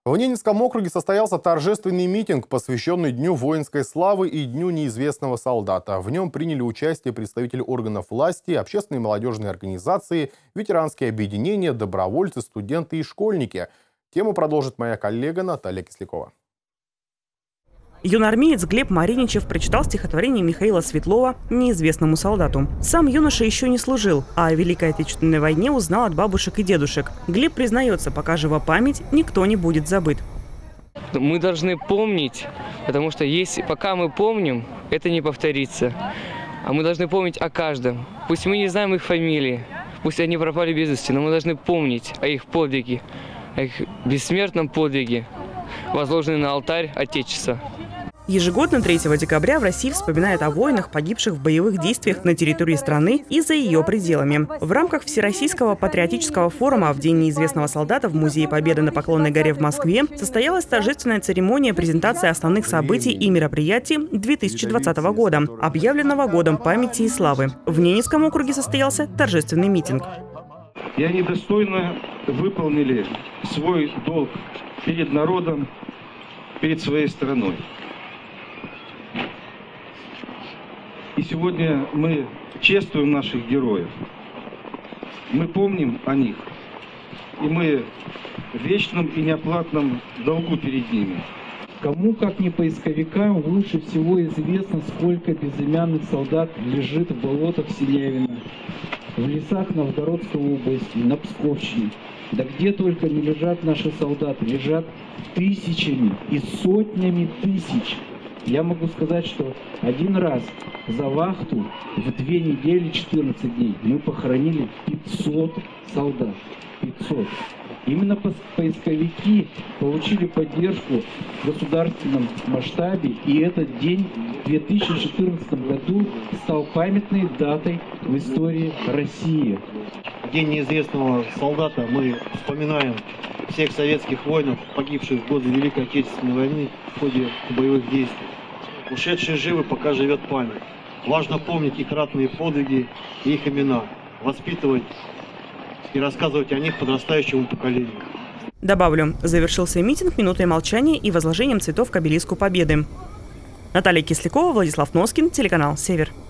В Ненецком округе состоялся торжественный митинг, посвященный Дню воинской славы и Дню неизвестного солдата. В нем приняли участие представители органов власти, общественные и молодежные организации, ветеранские объединения, добровольцы, студенты и школьники. Тему продолжит моя коллега Наталья Кислякова. Юноармеец Глеб Мариничев прочитал стихотворение Михаила Светлова «Неизвестному солдату». Сам юноша еще не служил, а о Великой Отечественной войне узнал от бабушек и дедушек. Глеб признается, пока жива память, никто не будет забыт. Мы должны помнить, потому что пока мы помним, это не повторится. А мы должны помнить о каждом. Пусть мы не знаем их фамилии, пусть они пропали без вести, но мы должны помнить о их подвиге, о их бессмертном подвиге, возложенном на алтарь Отечества. Ежегодно 3 декабря в России вспоминают о воинах, погибших в боевых действиях на территории страны и за ее пределами. В рамках Всероссийского патриотического форума в День неизвестного солдата в Музее Победы на Поклонной горе в Москве состоялась торжественная церемония презентации основных событий и мероприятий 2020 года, объявленного Годом памяти и славы. В Ненецком округе состоялся торжественный митинг. И они достойно выполнили свой долг перед народом, перед своей страной. И сегодня мы чествуем наших героев. Мы помним о них. И мы в вечном и неоплатном долгу перед ними. Кому, как не поисковикам, лучше всего известно, сколько безымянных солдат лежит в болотах Синявина, в лесах Новгородской области, на Псковщине. Да где только не лежат наши солдаты, лежат тысячами и сотнями тысяч. Я могу сказать, что один раз за вахту в 2 недели 14 дней мы похоронили 500 солдат. 500. Именно поисковики получили поддержку в государственном масштабе, и этот день в 2014 году стал памятной датой в истории России. День неизвестного солдата мы вспоминаем всех советских воинов, погибших в годы Великой Отечественной войны в ходе боевых действий. Ушедшие живы, пока живет память. Важно помнить их ратные подвиги и их имена, воспитывать и рассказывать о них подрастающему поколению. Добавлю, завершился митинг минутой молчания и возложением цветов к обелиску Победы. Наталья Кислякова, Владислав Носкин, телеканал «Север».